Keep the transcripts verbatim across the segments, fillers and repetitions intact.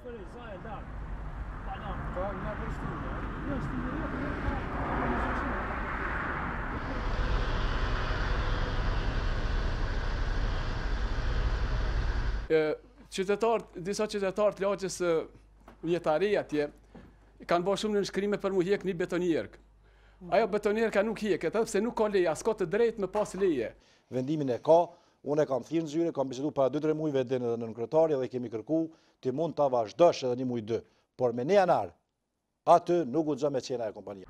Qytetarët, disa qytetarë të lagjës jetare atje, kanë bërë shumë në nënshkrime për mu hjek një betonierk. Ajo betonierka nuk hjeket, edhe pse nuk ka leje, as ka të drejtë me pas leje. Vendimin e ka, unë e kam thirrë në zyre, kam bisedu para dy tre muajve edhe në nënkretari dhe kemi kërku ti mund ta vazhdosh edhe një muaj dy, por me një janar aty nuk guxon me qenë ajo kompania.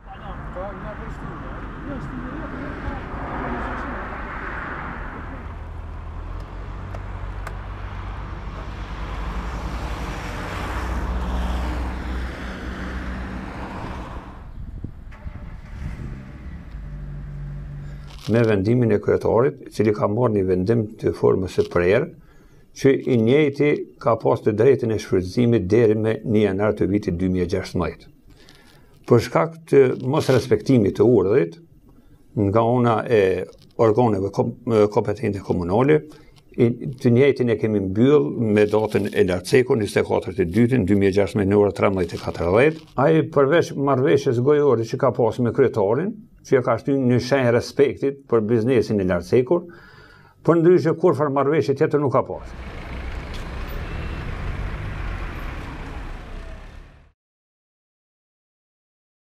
Me vendimin e kryetarit, cili ka marrë një vendim të formës së prerë, që i njëjti ka pas të drejtën e shfrytëzimit deri me një janar të vitit dy mijë e gjashtëdhjetë. Për shkak të mos respektimit të urdhrit nga ana e organeve kompetente komunale, të njëjtin e kemi mbyll me datën e lartcekur njëzet e katërt të dytin dy mijë e gjashtëdhjetë në orën trembëdhjetë e katërdhjetë. Ai përveç marrëveshjes gojore që ka pas me kryetarin, që ka shtyr një shenjë respektit për biznesin e lartcekur, për ndryshe kurfar marrëveshje tjetër nuk ka pas.